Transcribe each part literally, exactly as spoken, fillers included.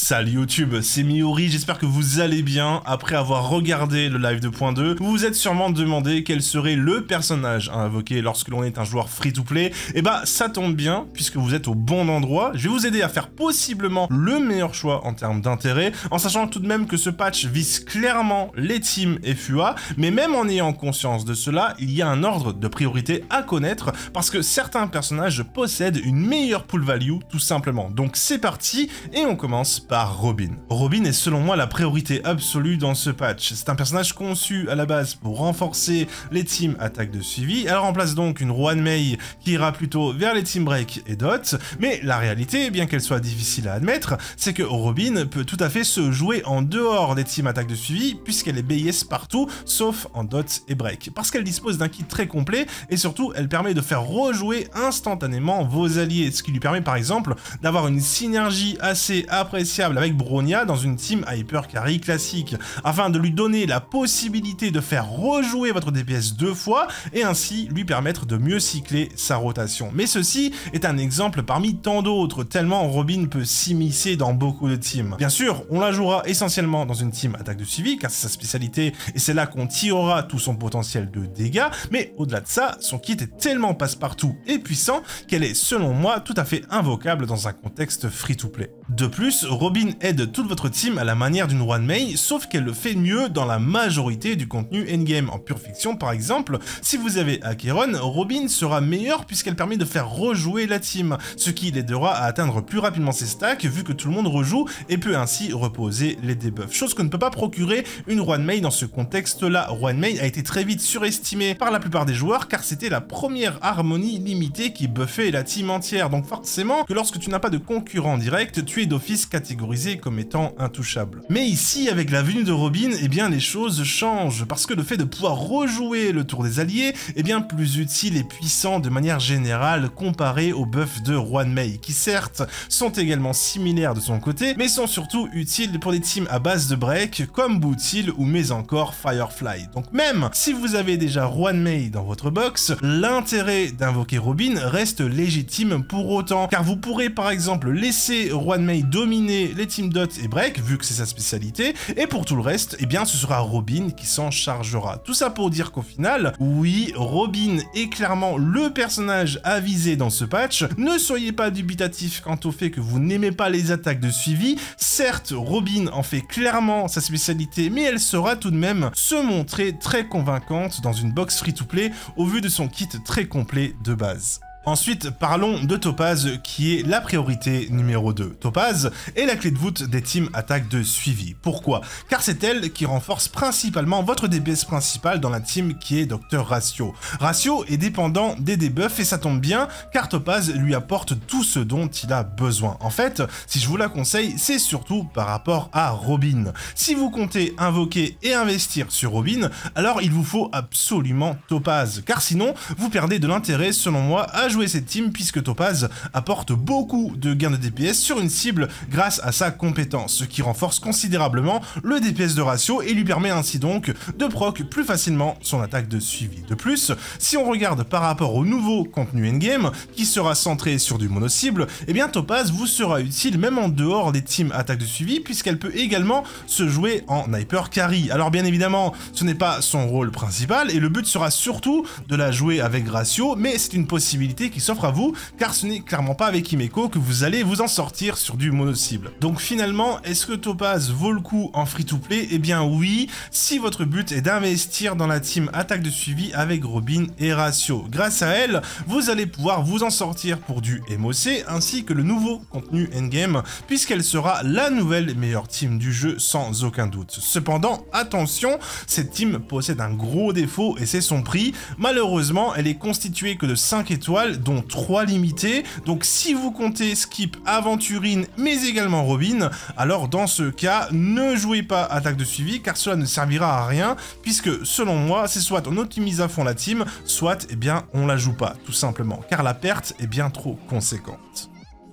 Salut YouTube, c'est Miori, j'espère que vous allez bien. Après avoir regardé le live deux point deux, vous vous êtes sûrement demandé quel serait le personnage à invoquer lorsque l'on est un joueur free-to-play. Et bah ça tombe bien, puisque vous êtes au bon endroit. Je vais vous aider à faire possiblement le meilleur choix en termes d'intérêt, en sachant tout de même que ce patch vise clairement les teams F U A, mais même en ayant conscience de cela, il y a un ordre de priorité à connaître, parce que certains personnages possèdent une meilleure pool value, tout simplement. Donc c'est parti, et on commence par Robin. Robin est selon moi la priorité absolue dans ce patch. C'est un personnage conçu à la base pour renforcer les teams attaque de suivi. Elle remplace donc une Ruan Mei qui ira plutôt vers les team break et dot, mais la réalité, bien qu'elle soit difficile à admettre, c'est que Robin peut tout à fait se jouer en dehors des teams attaque de suivi, puisqu'elle est B I S partout, sauf en dot et break. Parce qu'elle dispose d'un kit très complet, et surtout, elle permet de faire rejouer instantanément vos alliés, ce qui lui permet par exemple d'avoir une synergie assez appréciable avec Bronya dans une team Hyper Carry classique, afin de lui donner la possibilité de faire rejouer votre D P S deux fois, et ainsi lui permettre de mieux cycler sa rotation. Mais ceci est un exemple parmi tant d'autres, tellement Robin peut s'immiscer dans beaucoup de teams. Bien sûr, on la jouera essentiellement dans une team attaque de suivi, car c'est sa spécialité, et c'est là qu'on tirera tout son potentiel de dégâts, mais au-delà de ça, son kit est tellement passe-partout et puissant qu'elle est, selon moi, tout à fait invocable dans un contexte free-to-play. De plus, Robin aide toute votre team à la manière d'une Ruan Mei, sauf qu'elle le fait mieux dans la majorité du contenu endgame. En pure fiction, par exemple, si vous avez Acheron, Robin sera meilleure puisqu'elle permet de faire rejouer la team, ce qui l'aidera à atteindre plus rapidement ses stacks vu que tout le monde rejoue et peut ainsi reposer les debuffs. Chose que ne peut pas procurer une Ruan Mei dans ce contexte-là. Ruan Mei a été très vite surestimée par la plupart des joueurs car c'était la première harmonie limitée qui buffait la team entière. Donc forcément que lorsque tu n'as pas de concurrent direct, tu es d'office catégorisé comme étant intouchable. Mais ici, avec la venue de Robin, eh bien les choses changent, parce que le fait de pouvoir rejouer le tour des alliés est bien plus utile et puissant de manière générale comparé aux buffs de Ruan Mei, qui certes sont également similaires de son côté, mais sont surtout utiles pour des teams à base de break, comme Bootil ou mais encore Firefly. Donc même si vous avez déjà Ruan Mei dans votre box, l'intérêt d'invoquer Robin reste légitime pour autant, car vous pourrez par exemple laisser Ruan Mei dominer les teams dot et break, vu que c'est sa spécialité, et pour tout le reste, eh bien ce sera Robin qui s'en chargera. Tout ça pour dire qu'au final, oui, Robin est clairement le personnage à viser dans ce patch. Ne soyez pas dubitatif quant au fait que vous n'aimez pas les attaques de suivi. Certes, Robin en fait clairement sa spécialité, mais elle saura tout de même se montrer très convaincante dans une box free-to-play au vu de son kit très complet de base. Ensuite, parlons de Topaz, qui est la priorité numéro deux. Topaz est la clé de voûte des teams attaques de suivi. Pourquoi? Car c'est elle qui renforce principalement votre D P S principal dans la team qui est Docteur Ratio. Ratio est dépendant des debuffs et ça tombe bien, car Topaz lui apporte tout ce dont il a besoin. En fait, si je vous la conseille, c'est surtout par rapport à Robin. Si vous comptez invoquer et investir sur Robin, alors il vous faut absolument Topaz, car sinon, vous perdez de l'intérêt, selon moi, à jouer cette team, puisque Topaz apporte beaucoup de gains de D P S sur une cible grâce à sa compétence, ce qui renforce considérablement le D P S de Ratio et lui permet ainsi donc de proc plus facilement son attaque de suivi. De plus, si on regarde par rapport au nouveau contenu endgame, qui sera centré sur du mono-cible, eh bien Topaz vous sera utile même en dehors des teams attaque de suivi, puisqu'elle peut également se jouer en Hyper Carry. Alors bien évidemment, ce n'est pas son rôle principal, et le but sera surtout de la jouer avec Ratio, mais c'est une possibilité qui s'offre à vous, car ce n'est clairement pas avec Himeko que vous allez vous en sortir sur du mono-cible. Donc finalement, est-ce que Topaz vaut le coup en free-to-play? Eh bien oui, si votre but est d'investir dans la team attaque de suivi avec Robin et Ratio. Grâce à elle, vous allez pouvoir vous en sortir pour du M O C, ainsi que le nouveau contenu endgame, puisqu'elle sera la nouvelle meilleure team du jeu sans aucun doute. Cependant, attention, cette team possède un gros défaut et c'est son prix. Malheureusement, elle est constituée que de cinq étoiles, dont trois limités, donc si vous comptez skip Aventurine mais également Robin, alors dans ce cas, ne jouez pas attaque de suivi car cela ne servira à rien, puisque selon moi, c'est soit on optimise à fond la team, soit eh bien on la joue pas, tout simplement, car la perte est bien trop conséquente.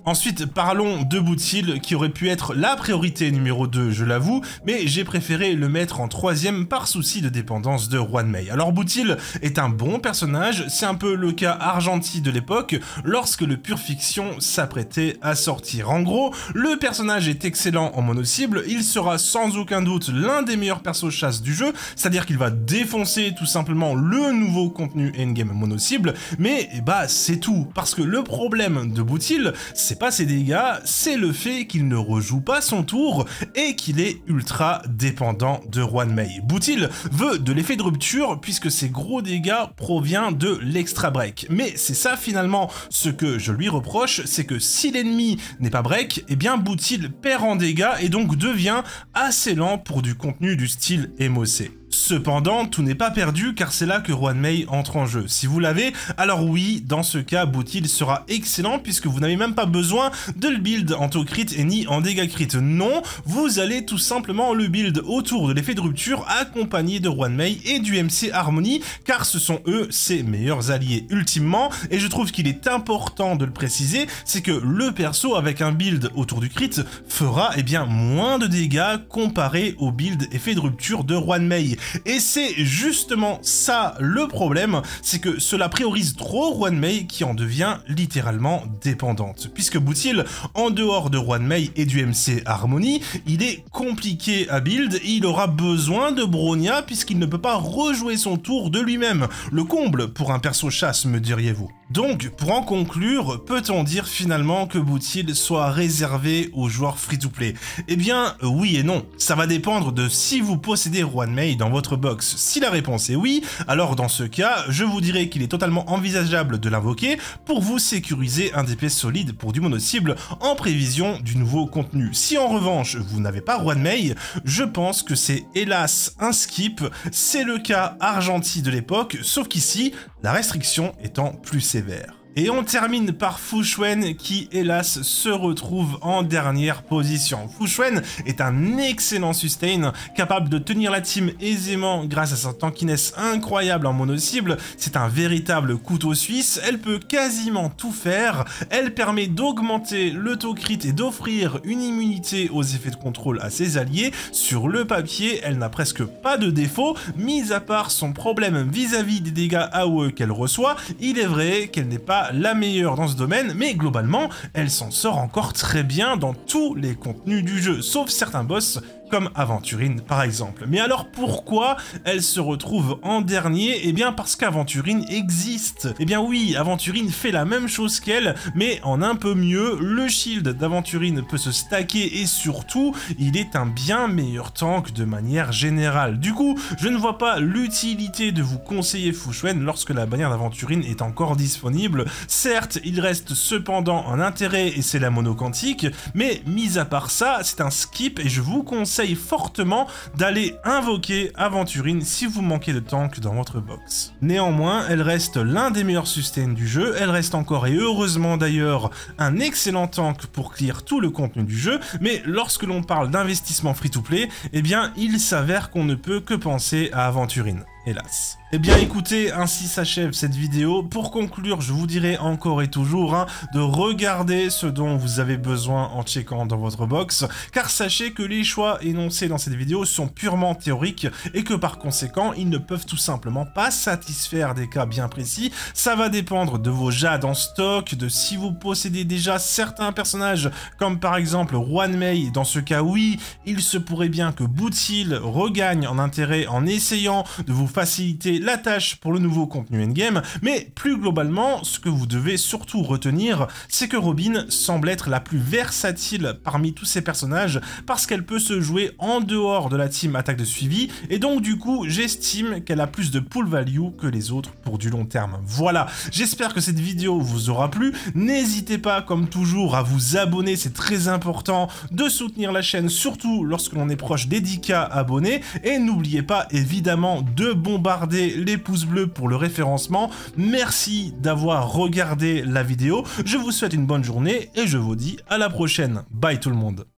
Ensuite, parlons de Bootil, qui aurait pu être la priorité numéro deux, je l'avoue, mais j'ai préféré le mettre en troisième par souci de dépendance de Ruan Mei. Alors Bootil est un bon personnage, c'est un peu le cas Argenti de l'époque, lorsque le Pure Fiction s'apprêtait à sortir. En gros, le personnage est excellent en mono-cible, il sera sans aucun doute l'un des meilleurs persos chasse du jeu, c'est-à-dire qu'il va défoncer tout simplement le nouveau contenu endgame mono-cible, mais eh bah c'est tout, parce que le problème de Bootil, c'est pas ses dégâts, c'est le fait qu'il ne rejoue pas son tour et qu'il est ultra dépendant de Ruan Mei. Bootil veut de l'effet de rupture puisque ses gros dégâts proviennent de l'extra break. Mais c'est ça finalement ce que je lui reproche, c'est que si l'ennemi n'est pas break, eh bien Bootil perd en dégâts et donc devient assez lent pour du contenu du style M O C. Cependant, tout n'est pas perdu car c'est là que Ruan Mei entre en jeu. Si vous l'avez, alors oui, dans ce cas, Bootil sera excellent puisque vous n'avez même pas besoin de le build en taux crit et ni en dégâts crit. Non, vous allez tout simplement le build autour de l'effet de rupture accompagné de Ruan Mei et du M C Harmony car ce sont eux ses meilleurs alliés ultimement. Et je trouve qu'il est important de le préciser, c'est que le perso avec un build autour du crit fera eh bien moins de dégâts comparé au build effet de rupture de Ruan Mei. Et c'est justement ça le problème, c'est que cela priorise trop Ruan Mei qui en devient littéralement dépendante. Puisque Bootil, en dehors de Ruan Mei et du M C Harmony, il est compliqué à build et il aura besoin de Bronya puisqu'il ne peut pas rejouer son tour de lui-même. Le comble pour un perso chasse, me diriez-vous. Donc, pour en conclure, peut-on dire finalement que Bootil soit réservé aux joueurs free-to-play? Eh bien, oui et non. Ça va dépendre de si vous possédez Ruan Mei dans votre box. Si la réponse est oui, alors dans ce cas, je vous dirais qu'il est totalement envisageable de l'invoquer pour vous sécuriser un D P S solide pour du mono-cible en prévision du nouveau contenu. Si en revanche, vous n'avez pas Ruan Mei, je pense que c'est hélas un skip. C'est le cas Argenti de l'époque, sauf qu'ici, la restriction étant plus sévère. Et on termine par Fu Xuan qui, hélas, se retrouve en dernière position. Fu Xuan est un excellent sustain, capable de tenir la team aisément grâce à sa tankiness incroyable en mono-cible. C'est un véritable couteau suisse, elle peut quasiment tout faire. Elle permet d'augmenter le taux crit et d'offrir une immunité aux effets de contrôle à ses alliés. Sur le papier, elle n'a presque pas de défaut, mis à part son problème vis-à-vis des dégâts A O E qu'elle reçoit. Il est vrai qu'elle n'est pas la meilleure dans ce domaine, mais globalement, elle s'en sort encore très bien dans tous les contenus du jeu, sauf certains boss comme Aventurine par exemple. Mais alors pourquoi elle se retrouve en dernier? Eh bien parce qu'Aventurine existe. Eh bien oui, Aventurine fait la même chose qu'elle, mais en un peu mieux. Le shield d'Aventurine peut se stacker et surtout, il est un bien meilleur tank de manière générale. Du coup, je ne vois pas l'utilité de vous conseiller Fu Xuan lorsque la bannière d'Aventurine est encore disponible. Certes, il reste cependant un intérêt et c'est la mono quantique, mais mis à part ça, c'est un skip et je vous conseille fortement d'aller invoquer Aventurine si vous manquez de tank dans votre box. Néanmoins, elle reste l'un des meilleurs sustains du jeu, elle reste encore et heureusement d'ailleurs un excellent tank pour clear tout le contenu du jeu, mais lorsque l'on parle d'investissement free-to-play, eh bien il s'avère qu'on ne peut que penser à Aventurine. Hélas. Eh bien écoutez, ainsi s'achève cette vidéo. Pour conclure, je vous dirai encore et toujours hein, de regarder ce dont vous avez besoin en checkant dans votre box, car sachez que les choix énoncés dans cette vidéo sont purement théoriques et que par conséquent, ils ne peuvent tout simplement pas satisfaire des cas bien précis. Ça va dépendre de vos jades en stock, de si vous possédez déjà certains personnages, comme par exemple Ruan Mei. Dans ce cas, oui, il se pourrait bien que Bootil regagne en intérêt en essayant de vous faciliter la tâche pour le nouveau contenu endgame, mais plus globalement, ce que vous devez surtout retenir, c'est que Robin semble être la plus versatile parmi tous ces personnages, parce qu'elle peut se jouer en dehors de la team attaque de suivi, et donc du coup, j'estime qu'elle a plus de pull value que les autres pour du long terme. Voilà, j'espère que cette vidéo vous aura plu, n'hésitez pas, comme toujours, à vous abonner, c'est très important de soutenir la chaîne, surtout lorsque l'on est proche des dix K abonnés, et n'oubliez pas, évidemment, de bombarder les pouces bleus pour le référencement. Merci d'avoir regardé la vidéo. Je vous souhaite une bonne journée et je vous dis à la prochaine. Bye tout le monde.